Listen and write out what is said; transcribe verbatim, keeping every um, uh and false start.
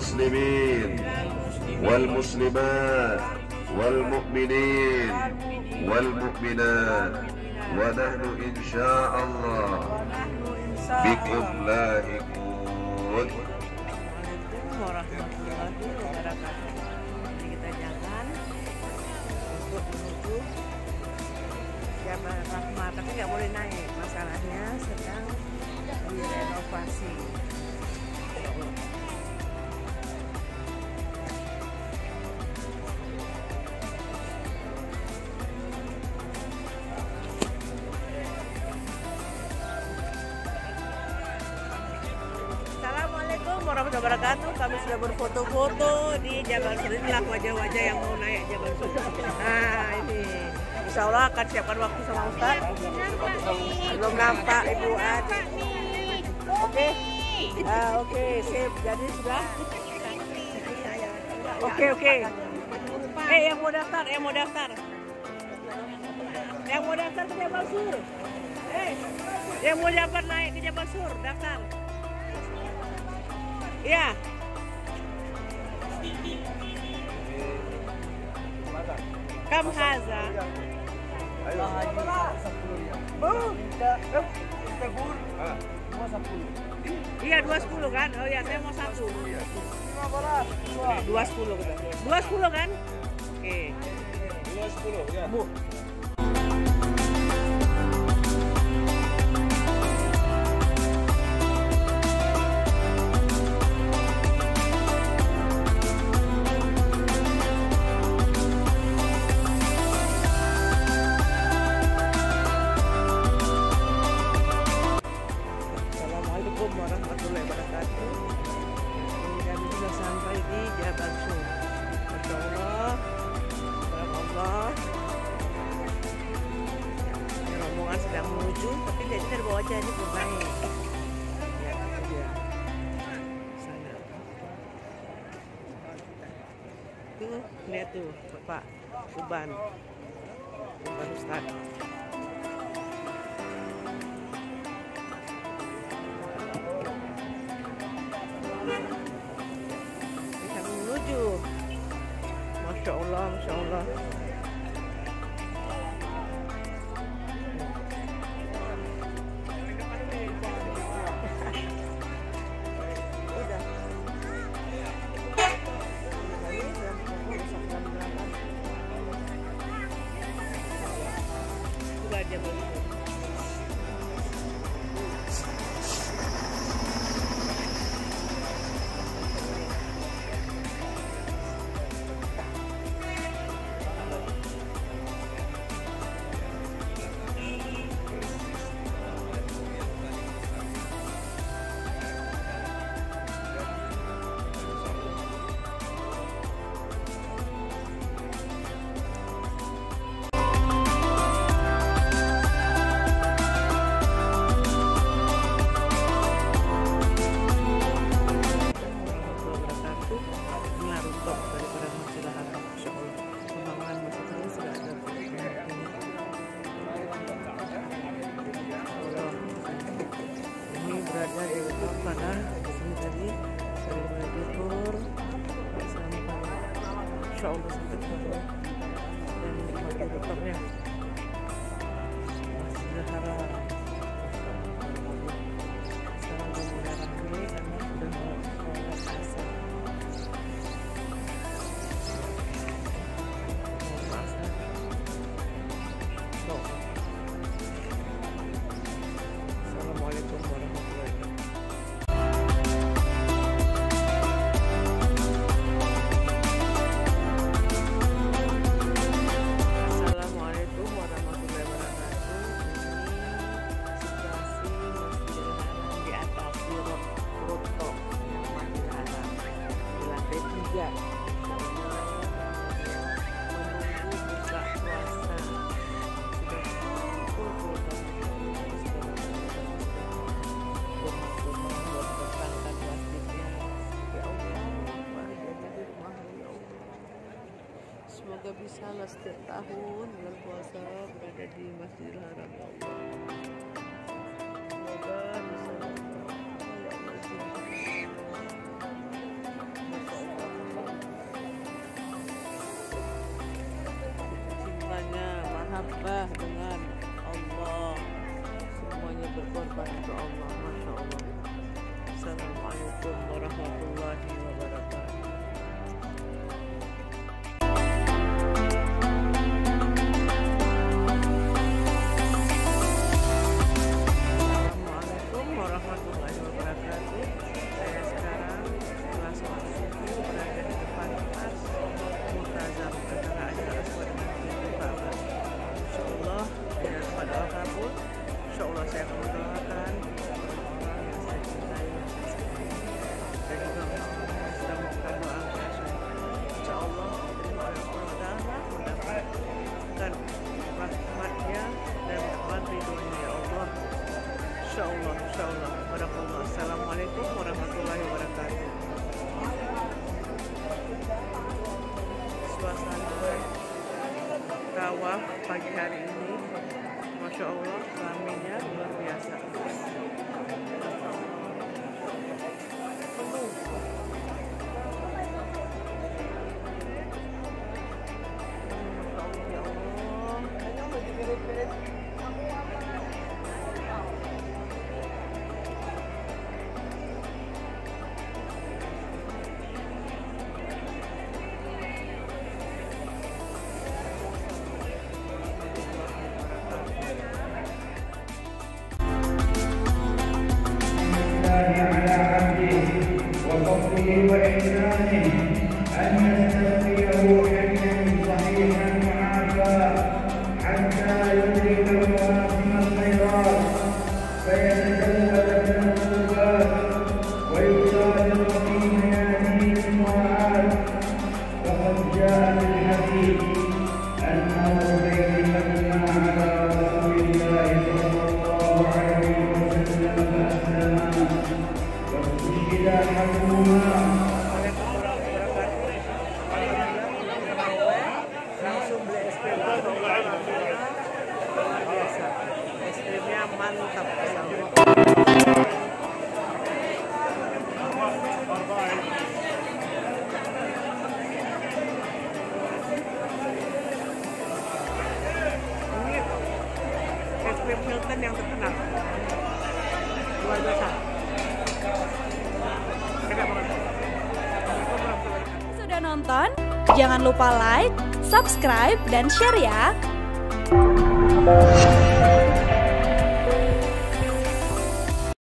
المسلمين والمسلمات والمؤمنين والمؤمنات ونحن إن شاء الله بكم لاحقون. Warahmatullahi wabarakatuh. Jadi kita jalan untuk menuju Jabal Rahmah, tapi nggak boleh naik. Masalahnya sedang direnovasi. Assalamualaikum warahmatullahi wabarakatuh. Kami sudah berfoto-foto di Jabal Sur. Inilah wajah-wajah yang mau naik Jabal Sur. Nah ini, insya Allah akan siapkan waktu sama Ustaz. Belum nampak Ibu Adi. Oke, ah, oke, sip. Jadi sudah. Oke, oke. Eh, yang mau daftar, yang mau daftar, yang mau daftar ke Jabal Sur. Eh, yang mau daftar naik ke Jabal Sur, daftar. Ya. Kam haza? Iya dua sepuluh kan? Oh ya saya mau satu. Dua sepuluh kita. Dua sepuluh kan? Oke. Dua sepuluh ya. Bu. Warahmatullahi wabarakatuh. Dan sudah sampai di Jabal Sur. Masya Allah, Allah. Rombongan sedang menuju, tapi jadi terbawa aja ini belum naik. Ya, ya. Sana. Tuh, lihat tuh, Bapak Uban, Uban Ustaz. Kita menuju. Masya Allah, Masya Allah. Sudah aja belum. Berada di pada sini tadi dari mulai tur sampai insya Allah sampai turun dan menikmati rutopnya Masjidil Haram. Sekarang udah mulai ramai karena sudah mau sholat asar. Assalamualaikum warahmatullahi wabarakatuh. Assalamualaikum warahmatullahi wabarakatuh. Ini situasi Masjidil Haram di atas rooftop Masjidil Haram di lantai tiga. Menunggu buka puasa. Sudah full semoga bisa lah setiap tahun bulan puasa berada di Masjidil Haram ya Allah. Semoga bisa ya Allah. mahabbah dengan Allah, semuanya berkorban untuk Allah. Masya Allah. Assalamualaikum warahmatullahi wabarakatuh. Assalamualaikum warahmatullahi wabarakatuh. Saya sekarang setelah sholat subuh berada di depan pas multazam antara Hajar Aswad dengan pintu Ka'bah. Insyaallah tidak pada apapun, insyaallah saya akan mendoakan orang yang saya cintai, dan juga orang yang sedang melakukan doa untuk saya. Insyaallah diterima oleh Allah Ta'ala, mendapatkan rahmatnya dan mendapatkan ridhonya ya Allah. Insyaallah, insyaallah. Barakallah. Assalamualaikum warahmatullahi wabarakatuh. Suasana tawaf pagi hari ini, Masya Allah, ramainya luar biasa. Penuh. Masya Allah, ya Allah. على عبده وفضله وإحسانه أن يستسقيه حيا صحيحا معافى حتى يدرك مواسم الخيرات فيتزود من القربات ويسابق في ميادين المراعاة. فقد جاء في الحديث أنه بينما على رسول الله صلى الله عليه وسلم فأسلما واستشهد أحدهما. Langsung beli es krim luar biasa, es krimnya mantap. Ini es krim Hilton yang terkenal, luar biasa. Sudah nonton? Jangan lupa like, subscribe, dan share ya!